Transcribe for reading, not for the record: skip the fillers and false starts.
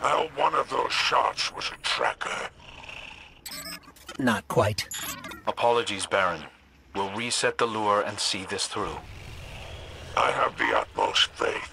Well, one of those shots was a tracker. Not quite. Apologies, Baron. We'll reset the lure and see this through. I have the utmost faith.